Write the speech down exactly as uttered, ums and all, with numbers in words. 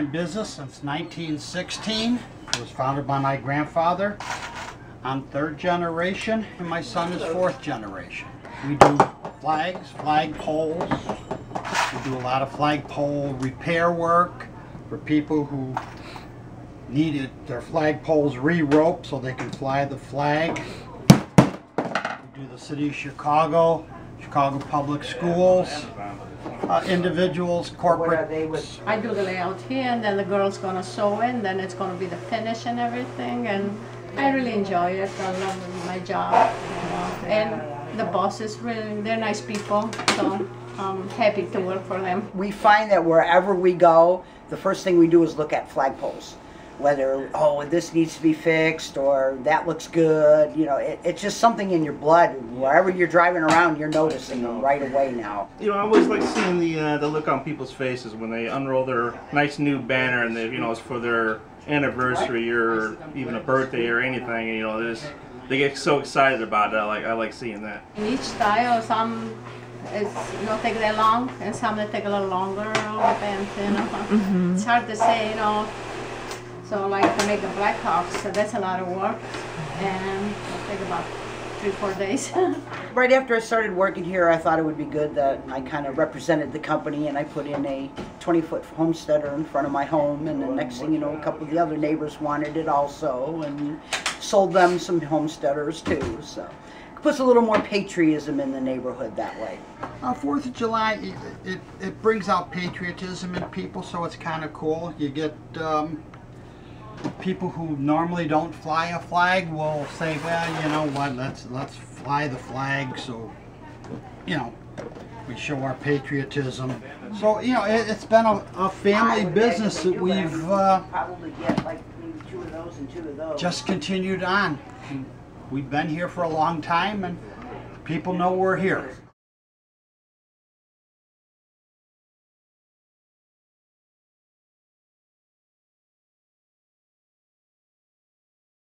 in business since nineteen sixteen. It was founded by my grandfather. I'm third generation, and my son is fourth generation. We do flags, flag poles. We do a lot of flagpole repair work for people who needed their flagpoles re-roped so they can fly the flag. We do the city of Chicago, Chicago Public Schools, uh, individuals, corporate. I do the layout here, and then the girl's gonna sew in, then it's gonna be the finish and everything, and I really enjoy it. I love my job, you know, and the bosses really, they're nice people, so I'm happy to work for them. We find that wherever we go, the first thing we do is look at flagpoles. Whether, oh, this needs to be fixed, or that looks good, you know, it, it's just something in your blood. Wherever you're driving around, you're noticing them right away now. You know, I always like seeing the uh, the look on people's faces when they unroll their nice new banner, and they, you know, it's for their anniversary or even a birthday or anything. And, you know, they just, they get so excited about it. I like I like seeing that. In each style, some it's not take that long, and some that take a little longer. It all depends, you know. Mm-hmm. It's hard to say, you know. So like to make the Blackhawks, so that's a lot of work, and it'll take about three, four days. Right after I started working here, I thought it would be good that I kind of represented the company, and I put in a twenty foot homesteader in front of my home, and the next thing you know, a couple of the other neighbors wanted it also, and sold them some homesteaders too. So it puts a little more patriotism in the neighborhood that way. Uh, Fourth of July, it, it, it brings out patriotism in people, so it's kind of cool. You get um, people who normally don't fly a flag will say, well, you know what, let's let's fly the flag, so, you know, we show our patriotism. So, you know, it, it's been a, a family business that we've uh, probably get like two of those and two of those. Just continued on. We've been here for a long time, and people know we're here.